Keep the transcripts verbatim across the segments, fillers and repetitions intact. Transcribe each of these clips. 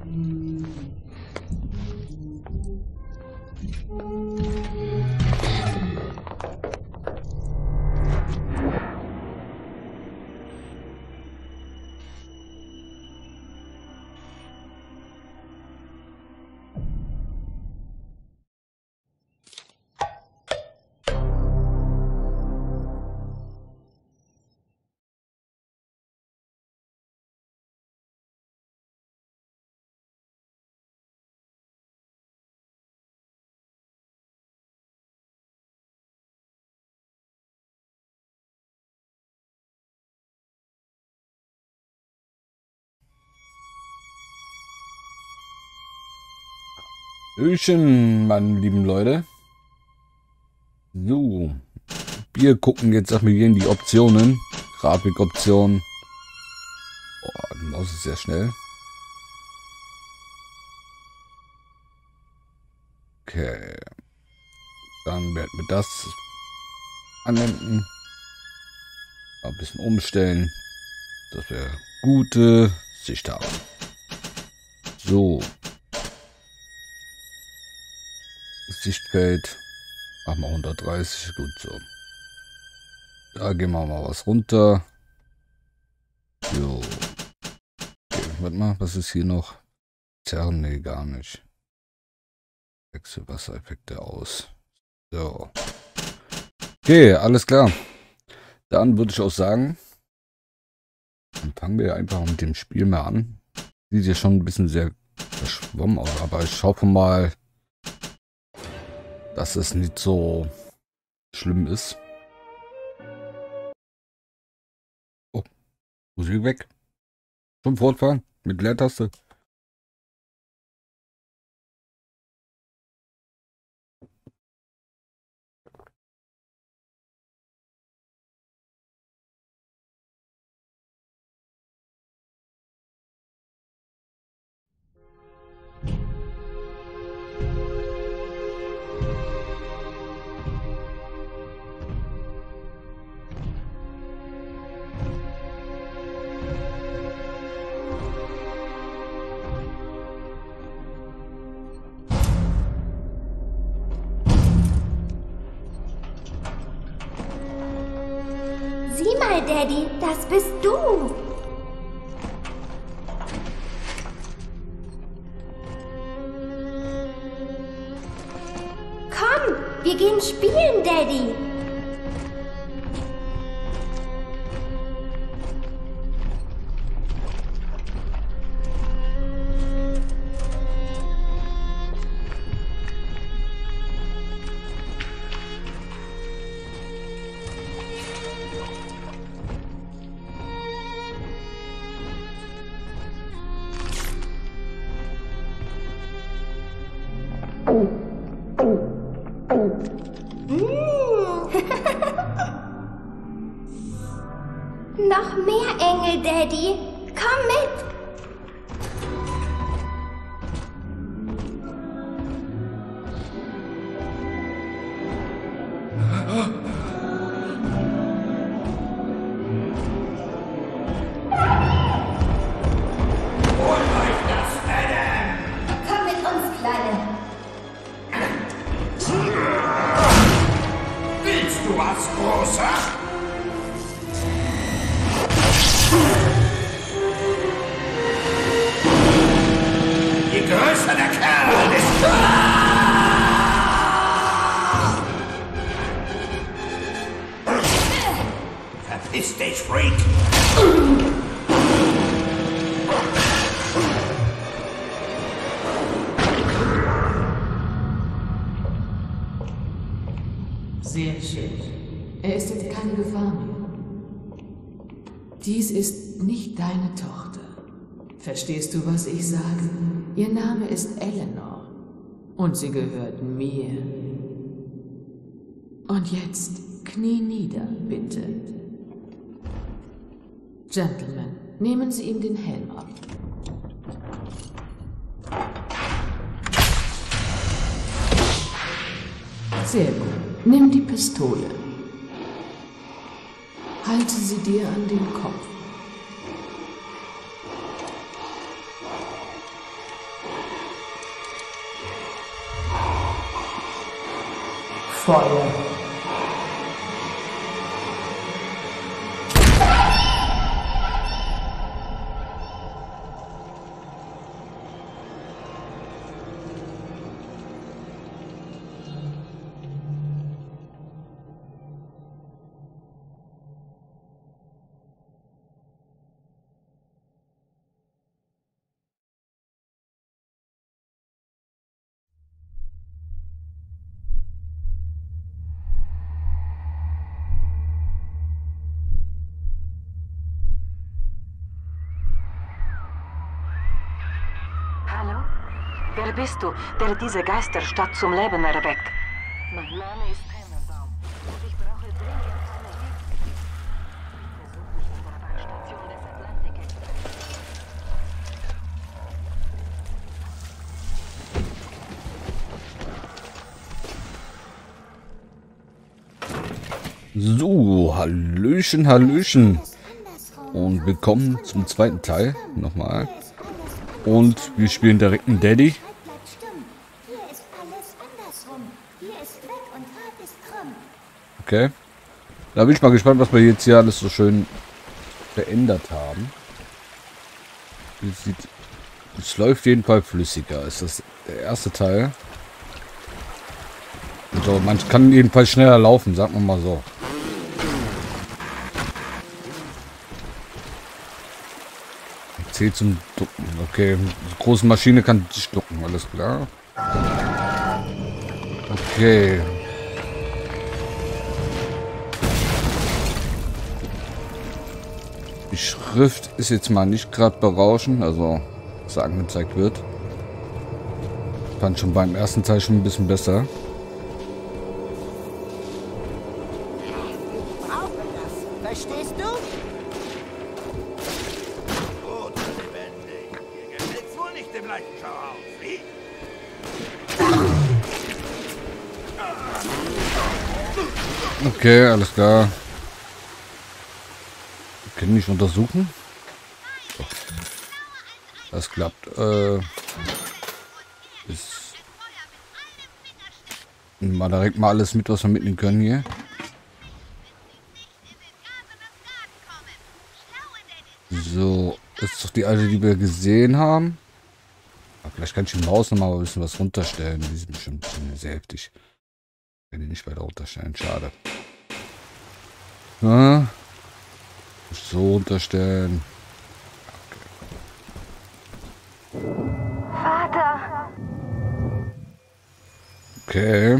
Hallöchen, meine lieben Leute. So, wir gucken jetzt erstmal hier in die Optionen. Grafikoptionen. Boah, die Maus ist sehr schnell. Okay. Dann werden wir das anwenden. Ein bisschen umstellen, dass wir gute Sicht haben. So. Sichtfeld. Machen wir hundertdreißig. Gut so. Da gehen wir mal was runter. So. Okay, warte mal, was ist hier noch? Zerren? Nee, gar nicht. Wechselwassereffekte aus. So. Okay, alles klar. Dann würde ich auch sagen, dann fangen wir einfach mit dem Spiel mal an. Sieht ja schon ein bisschen sehr verschwommen aus, aber ich hoffe mal, dass es nicht so schlimm ist. Oh, Musik weg. Schon fortfahren mit Leertaste. Sieh mal, Daddy, das bist du. Komm, wir gehen spielen, Daddy. Noch mehr Engel, Daddy. Komm mit. Komm mit uns, Kleine. Willst du was, Großer? Je größer der Kerl, desto... Verpiss dich, Freak! Sehr schön. Er ist jetzt keine Gefahr mehr. Dies ist nicht deine Tochter. Verstehst du, was ich sage? Ihr Name ist Eleanor. Und sie gehört mir. Und jetzt knie nieder, bitte. Gentlemen, nehmen Sie ihm den Helm ab. Sehr gut. Nimm die Pistole. Halte sie dir an den Kopf. Feuer. Hallo? Wer bist du, der diese Geisterstadt zum Leben erweckt? Mein Name ist Tannenbaum und ich brauche dringend deine Hilfe. Versuch mich in der Bahnstation des Atlantik Express. So, Hallöchen, Hallöchen. Und willkommen zum zweiten Teil. Nochmal. Und wir spielen direkt einen Daddy. Bleibt stumm. Hier ist alles andersrum. Hier ist weg und Rat ist krumm. Okay. Da bin ich mal gespannt, was wir jetzt hier alles so schön verändert haben. Es sieht, es läuft jedenfalls flüssiger. Ist das der erste Teil? Also man kann jedenfalls schneller laufen, sagen wir mal so. C zum Ducken. Okay, die große Maschine kann sich ducken, alles klar. Okay. Die Schrift ist jetzt mal nicht gerade berauschend, also was angezeigt wird. Fand schon beim ersten Teil schon ein bisschen besser. Verstehst du? Gut, lebendig. Dir gefällt's wohl nicht im Leichenschau aus, wie? Okay, alles klar. Können nicht untersuchen. Doch. Das klappt. Äh, ist mal direkt mal alles mit, was wir mitnehmen können hier. So, ist doch die alte, die wir gesehen haben. Aber vielleicht kann ich im Haus nochmal ein bisschen was runterstellen. Die sind bestimmt sehr heftig. Kann die nicht weiter runterstellen, schade. Ja. So unterstellen. Vater! Okay.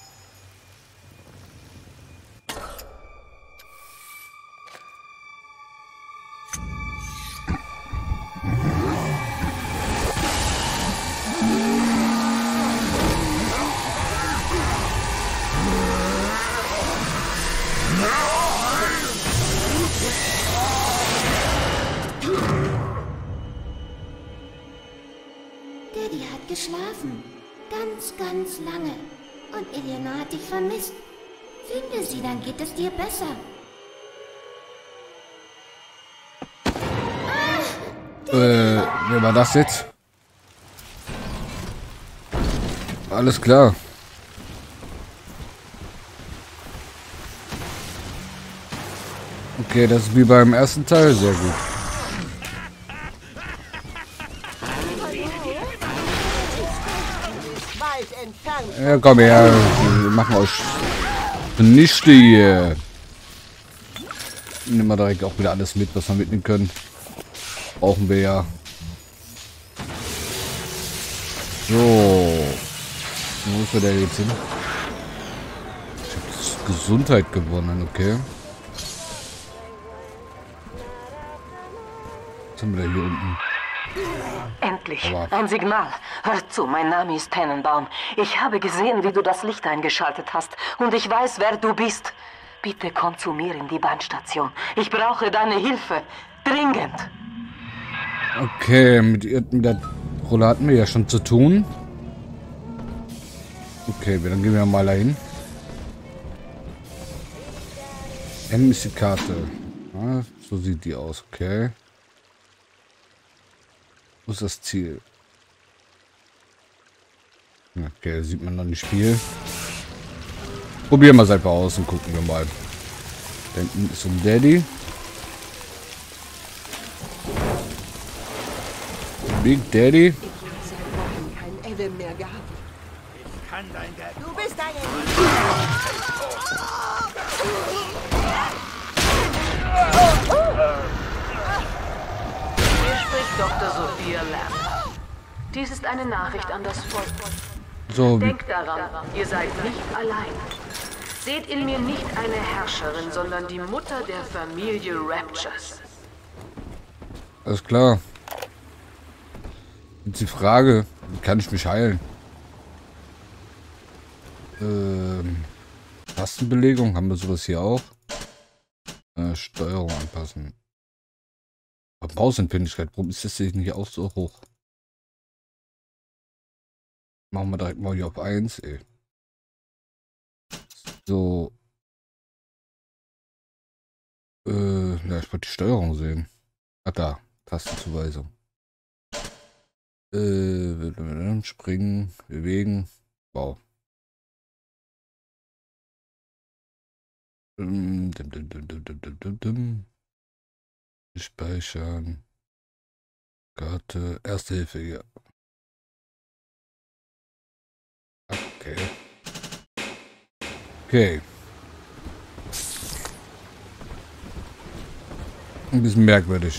Daddy hat geschlafen. Ganz, ganz lange. Und Eleanor hat dich vermisst. Finde sie, dann geht es dir besser. Äh, wer war das jetzt? Alles klar. Okay, das ist wie beim ersten Teil, sehr gut. Weit entfernt. Ja, komm her, wir machen euch zunichte hier. Nehmen wir direkt auch wieder alles mit, was wir mitnehmen können. Brauchen wir ja. So. Wo ist der jetzt hin? Ich habe Gesundheit gewonnen, okay. Was haben wir da hier unten? Endlich, Aber- ein Signal. Hör zu, mein Name ist Tannenbaum. Ich habe gesehen, wie du das Licht eingeschaltet hast. Und ich weiß, wer du bist. Bitte komm zu mir in die Bahnstation. Ich brauche deine Hilfe. Dringend. Okay, mit, ihr- mit der Rolle hatten wir ja schon zu tun. Okay, dann gehen wir mal dahin. M ist die Karte. Ja, so sieht die aus, okay. Wo ist das Ziel? Okay, sieht man noch nicht viel. Probieren wir es einfach aus und gucken wir mal. Da hinten ist ein Daddy. Big Daddy. Ich habe seit Wochen kein Ellen mehr gehabt. Ich kann dein Geld. Du bist eine... Hier spricht Doktor Sophia Lamb. Dies ist eine Nachricht an das Volk. So, wie, Denkt daran, ihr seid nicht allein. Seht in mir nicht eine Herrscherin, sondern die Mutter der Familie Raptures. alles klar. Jetzt die Frage, wie kann ich mich heilen? Ähm, Tastenbelegung, haben wir sowas hier auch? Äh, Steuerung anpassen. Verbrauchsempfindlichkeit, warum ist das denn hier auch so hoch? Machen wir direkt mal hier auf eins, ey. So. Äh, ja, ich wollte die Steuerung sehen. Ah, da. Tastenzuweisung. Äh, springen, bewegen. Wow. Dum, dum, dum, dum, dum, dum, dum, dum. Speichern. Karte. Erste Hilfe hier. Okay. Okay. Ein bisschen merkwürdig.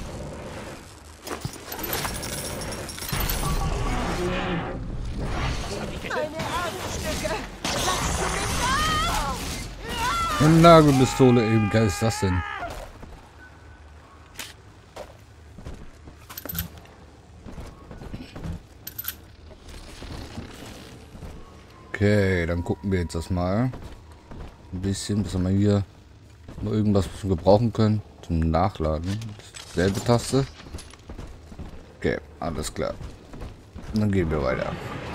Eine Nagelpistole eben, wie geil ist das denn? Okay, dann gucken wir jetzt das mal. Ein bisschen, was haben wir hier? Noch irgendwas, was wir gebrauchen können zum Nachladen. Selbe Taste. Okay, alles klar. Und dann gehen wir weiter.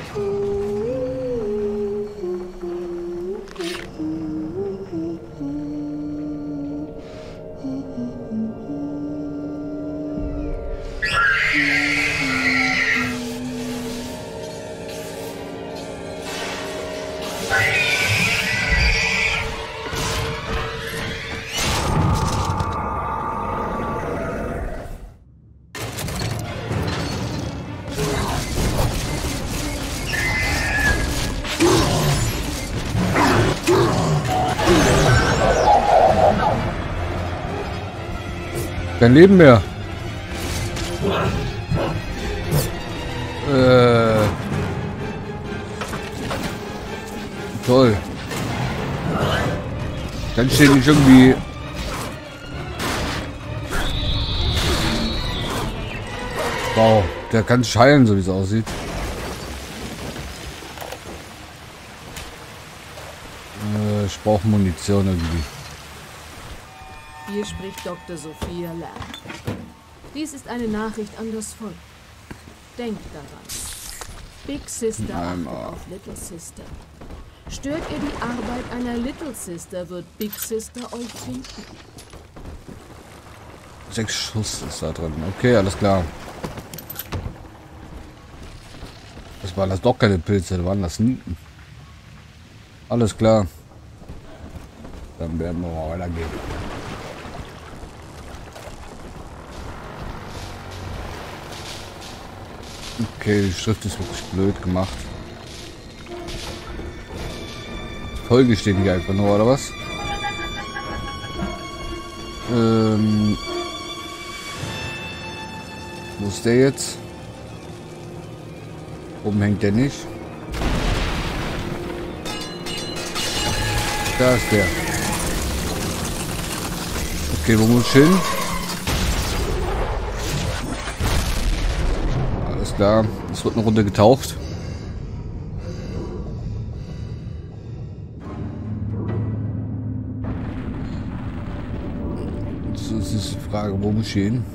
Kein Leben mehr. Äh. Toll. Kann ich den nicht irgendwie... Wow, der kann sich heilen, so wie es aussieht. Äh, ich brauche Munition irgendwie. Hier spricht Doktor Sophia Lamb. Dies ist eine Nachricht an das Volk. Denkt daran. Big Sister achtet auf Little Sister. Stört ihr die Arbeit einer Little Sister, wird Big Sister euch finden. Sechs Schuss ist da drin. Okay, alles klar. Das waren das doch keine Pilze, das waren das Nieten. Alles klar. Dann werden wir mal weitergehen. Okay, die Schrift ist wirklich blöd gemacht. Folge steht hier einfach nur, oder was? Ähm. Wo ist der jetzt? Oben hängt der nicht. Da ist der. Okay, wo muss ich hin? Alles klar, es wird eine Runde getaucht. So ist die Frage, wo muss ich hin?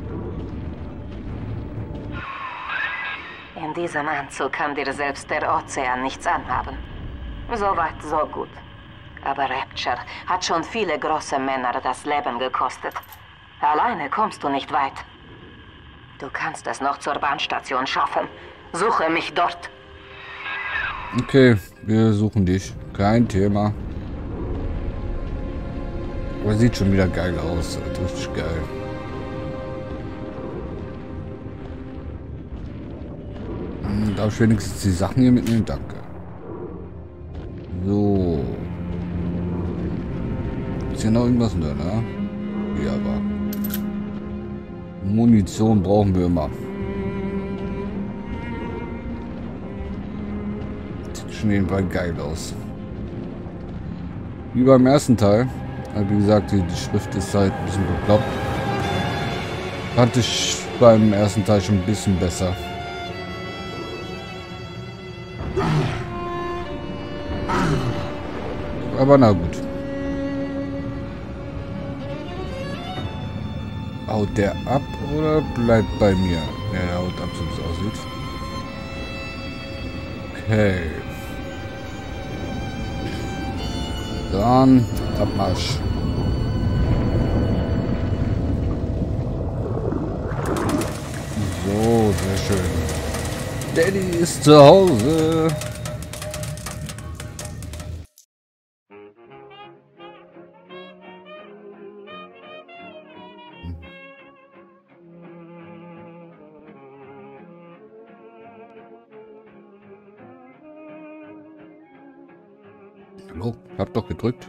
In diesem Anzug kann dir selbst der Ozean nichts anhaben. Soweit, so gut. Aber Rapture hat schon viele große Männer das Leben gekostet. Alleine kommst du nicht weit. Du kannst es noch zur Bahnstation schaffen. Suche mich dort. Okay, wir suchen dich. Kein Thema. Aber sieht schon wieder geil aus. Richtig geil. Hm, darf ich wenigstens die Sachen hier mitnehmen? Danke. So. Ist hier noch irgendwas drin, ne? Ja, aber Munition brauchen wir immer. Sieht schon jedenfalls geil aus. Wie beim ersten Teil. Aber wie gesagt, die, die Schrift ist halt ein bisschen bekloppt. Fand ich beim ersten Teil schon ein bisschen besser. Aber na gut. Haut der ab oder bleibt bei mir? Ja, der haut ab, so wie es aussieht. Okay. Dann Abmarsch. So, sehr schön. Daddy ist zu Hause. Hallo, hab doch gedrückt.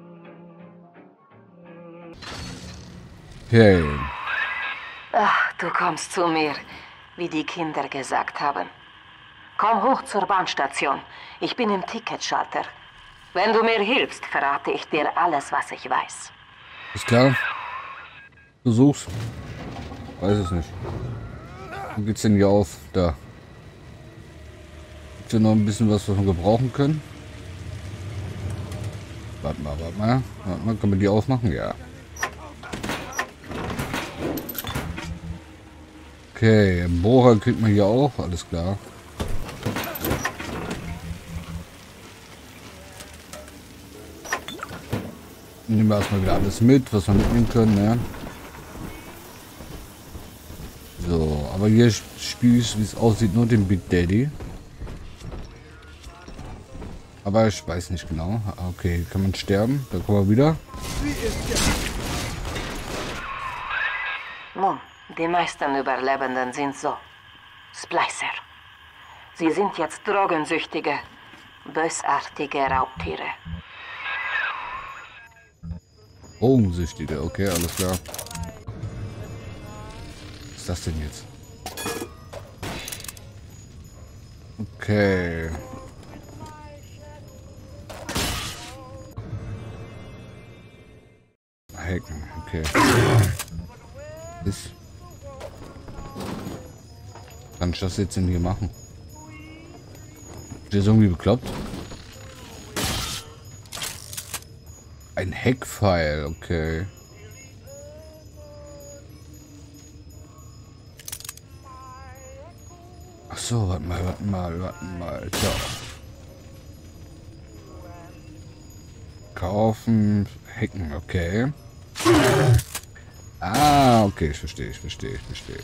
Okay. Ach, du kommst zu mir, wie die Kinder gesagt haben. Komm hoch zur Bahnstation. Ich bin im Ticketschalter. Wenn du mir hilfst, verrate ich dir alles, was ich weiß. Ist klar. Du suchst. Weiß es nicht. Wo geht's denn hier auf? Da. Gibt's hier noch ein bisschen was, was wir gebrauchen können? Warte mal, warte mal. Warte mal, können wir die aufmachen? Ja. Okay, Bohrer kriegt man hier auch. Alles klar. Nehmen wir erstmal wieder alles mit, was wir mitnehmen können, ne? So, aber hier spiele ich, wie es aussieht, nur den Big Daddy. Aber ich weiß nicht genau. Okay, kann man sterben? Da kommen wir wieder. Nun, die meisten Überlebenden sind so. Splicer. Sie sind jetzt drogensüchtige, bösartige Raubtiere. Drogensüchtige, okay, alles klar. Was ist das denn jetzt? Okay. Hacken, okay. Ist. Kann ich das jetzt denn hier machen? Ist das irgendwie bekloppt? Ein Hackfile, okay. Ach so, warte mal, warte mal, warte mal. So. Kaufen, hacken, okay. Ah, okay, ich verstehe, ich verstehe, ich verstehe.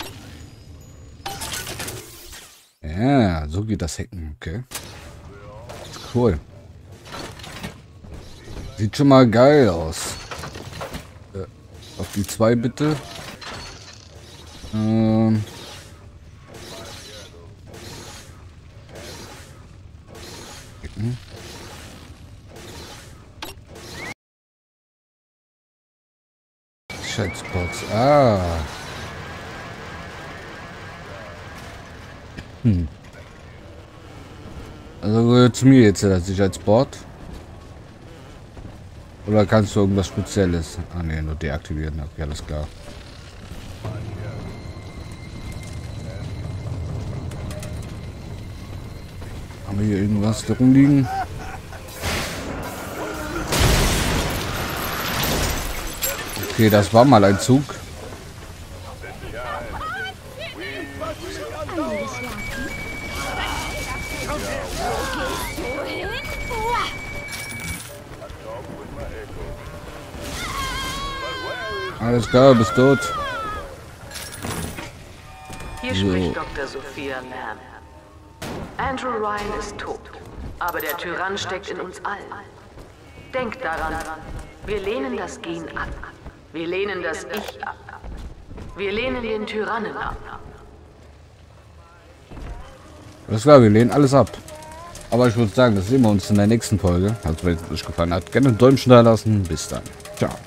Ja, so geht das Hacken, okay. Cool. Sieht schon mal geil aus. Äh, auf die zwei bitte. Ähm. Hacken. Schätzbox. Ah. Hm. Also gehört zu mir jetzt der Sicherheitsboard. Oder kannst du irgendwas Spezielles? Ah ne, nur deaktivieren. Okay, alles klar. Haben wir hier irgendwas da rumliegen? Okay, das war mal ein Zug. Alles klar, bist tot. Hier so. spricht Doktor Sophia Mann. Andrew Ryan ist tot. Aber der Tyrann steckt in uns allen. Denk daran, wir lehnen das Gen ab. Wir lehnen das Ich ab. Wir lehnen den Tyrannen ab. Alles klar, wir lehnen alles ab. Aber ich würde sagen, das sehen wir uns in der nächsten Folge. Also wenn es euch gefallen hat, gerne ein Däumchen da lassen. Bis dann. Ciao.